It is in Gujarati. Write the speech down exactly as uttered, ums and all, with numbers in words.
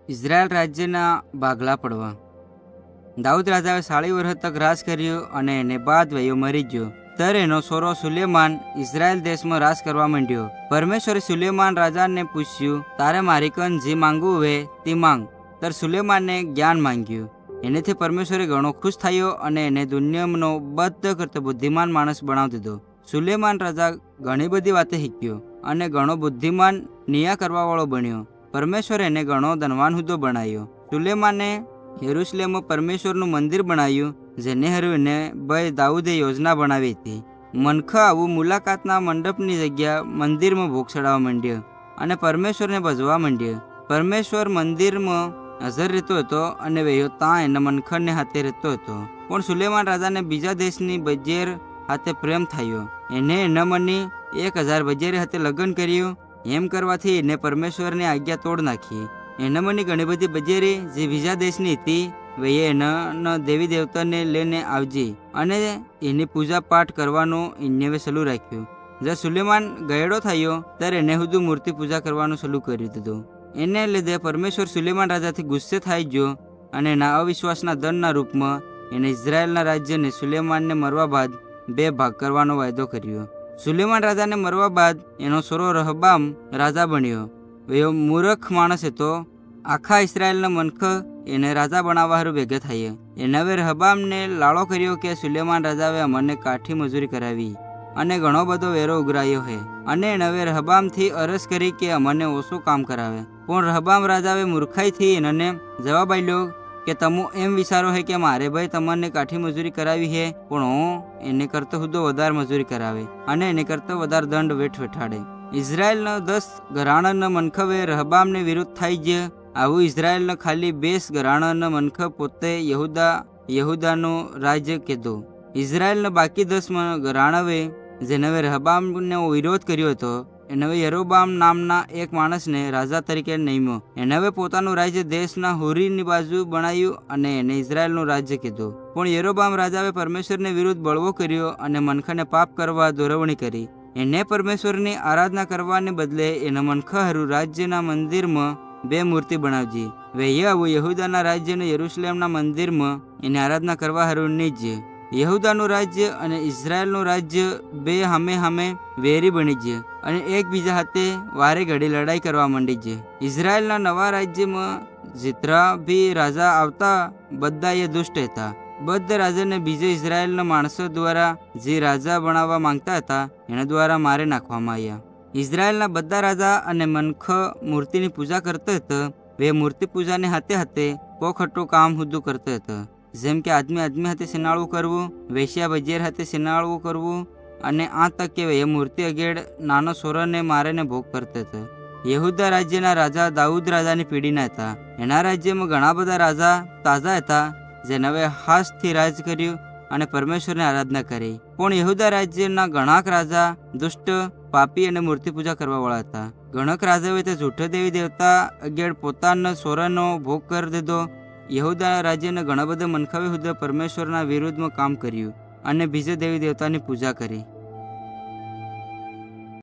ઇઝરાયલ રાજ્યના ભાગલા પડવા। દાઉદ રાજાએ સાડી વર્ષ તક રાજ કર્યું અને એને બાદ વયો મરી ગયો। ત્યારે એનો સોરો સુલેમાન ઇઝરાયલ દેશમાં રાજ કરવા માંડ્યો। પરમેશ્વરે સુલેમાન રાજાને પૂછ્યું, તારે મારી કન જે માંગવું હોય તે માંગ। ત્યારે સુલેમાનને જ્ઞાન માંગ્યું। એનેથી પરમેશ્વરે ઘણો ખુશ થયો અને એને દુનિયાનો બધા કરતો બુદ્ધિમાન માણસ બનાવી દીધો। સુલેમાન રાજા ઘણી બધી વાતે શીખ્યો અને ઘણો બુદ્ધિમાન નિયા કરવા વાળો બન્યો। પરમેશ્વરે એને ઘણો ધનવાન હુદ્દો બનાવ્યો। સુલેમાને યરુશલેમમાં પરમેશ્વરનું મંદિર બનાવ્યું, જેને હરું એને ભાઈ દાઉદે યોજના બનાવી હતી। મનખ આવું મુલાકાતના મંડપની જગ્યા મંદિરમાં ભોગ ચડાવવા માંડ્યો અને પરમેશ્વરને ભજવા માંડ્યો। પરમેશ્વર મંદિરમાં હાજર રહેતો હતો અને વયો ત્યાં એના મનખને હાથે રહેતો હતો। પણ સુલેમાન રાજાને બીજા દેશની બજેર હાથે પ્રેમ થયો। એને એના મની એક હજાર બજેરી હાથે લગ્ન કર્યું। એમ કરવાથી એને પરમેશ્વરની આજ્ઞા તોડ નાખી। એના મની ઘણી બધી બજેરી જે બીજા દેશની હતી વયે એના દેવી દેવતાને લઈને આવજે અને એની પૂજા પાઠ કરવાનું એને સલું રાખ્યું। જ્યારે સુલેમાન ગયડો થયો ત્યારે એને સુધી મૂર્તિ પૂજા કરવાનું શરૂ કરી દીધું। એને લીધે પરમેશ્વર સુલેમાન રાજાથી ગુસ્સે થઈ ગયો અને એના અવિશ્વાસના દંડના રૂપમાં એને ઇઝરાયલના રાજ્યને સુલેમાનને મરવા બાદ બે ભાગ કરવાનો વાયદો કર્યો। સુલેમાન રાજાને મરવા બાદ એનો સોરો રહબામ રાજા બન્યો। એવો મૂર્ખ માણસ હતો। આખા ઇઝરાયલના મનખ એને રાજા બનાવવા હારું ભેગા થયા। એને હવે રહબામને લાળો કર્યો કે સુલેમાન રાજાએ અમને કાઠી મજૂરી કરાવી અને ઘણો બધો વેરો ઉઘરાયો છે અને એને હવે રહબામથી અરજ કરી કે અમને ઓછું કામ કરાવે। પણ રહબામ રાજાએ મૂર્ખાઈથી એને જવાબ આપ્યો કે તમે એમ વિચારો છે કે મારે ભાઈ તમને કાઠી મજૂરી કરાવી છે, પણ હું એને કરતો હુદ્દો વધારે મજૂરી કરાવે અને એને કરતો વધારે દંડ વેઠ વેઠાડે। ઇઝરાયલના દસ ઘરાણાના મનખવે રહબામને વિરુદ્ધ થઈ ગયા। આવું ઇઝરાયલના ખાલી બેસ ઘરાણાના મનખ પોતે યહુદા યહુદાનું રાજ્ય કીધું। ઇઝરાયલના બાકી દસ ઘરાણાવે જેને રહબામનો વિરોધ કર્યો હતો એને યરોબામ નામના એક માણસને રાજા તરીકે નિમ્યો। એને હવે પોતાનું રાજ્ય દેશના હુરીની બાજુ બનાવ્યું અને એને ઇઝરાયલનું રાજ્ય કીધું। પણ યરોબામ રાજાએ પરમેશ્વરને વિરુદ્ધ બળવો કર્યો અને મનખાને પાપ કરવા દોરવણી કરી। એને પરમેશ્વરની આરાધના કરવાને બદલે એના મનખા હારું રાજ્યના મંદિરમાં બે મૂર્તિ બનાવજી। વૈયા આવું યહુદાના રાજ્યને યરુશલેમના મંદિરમાં એની આરાધના કરવા હારું નીજ્ય। યહુદાનું રાજ્ય અને ઇઝરાયલનું રાજ્ય બે હામે હામે વેરી બની ગયા અને એકબીજા હાથે વારે ઘડી લડાઈ કરવા માંડી ગયા। ઇઝરાયલના નવા રાજ્યમાં જેટલા બી રાજા આવતા બધા એ દુષ્ટ હતા। બધા રાજાને બીજા ઇઝરાયલના માણસો દ્વારા જે રાજા બનાવવા માંગતા હતા એના દ્વારા મારી નાખવામાં આવ્યા। ઇઝરાયલના બધા રાજા અને મનખ મૂર્તિની પૂજા કરતા હતા। વે મૂર્તિ પૂજાની હાથે હાથે પોખટું કામ હુદ્દું કરતા હતા, જેમ કે આદમી આદમી હાથે સિનાળવું કરવું, વેશ્યા બજેર હાથે સિનાળવું કરવું અને આ તક કે એ મૂર્તિ અગેડ નાનો સોરને મારીને ભોગ કરતા હતા। યહુદા રાજ્યના રાજા દાઉદ રાજાની પેઢીના હતા। એના રાજ્યમાં ઘણા બધા રાજા તાજા હતા જેને હવે હાસથી રાજ કર્યું અને પરમેશ્વરની આરાધના કરી। પણ યહુદા રાજ્યના ઘણાક રાજા દુષ્ટ, પાપી અને મૂર્તિ પૂજા કરવાવાળા હતા। ઘણાક રાજાઓએ તે જૂઠા દેવી દેવતા અગેડ પોતાના સોરનો ભોગ કરી દીધો। યહુદા રાજ્યના ઘણા બધા મનખાવે હુદ્દા પરમેશ્વરના વિરુદ્ધમાં કામ કર્યું અને બીજા દેવી દેવતાની પૂજા કરી।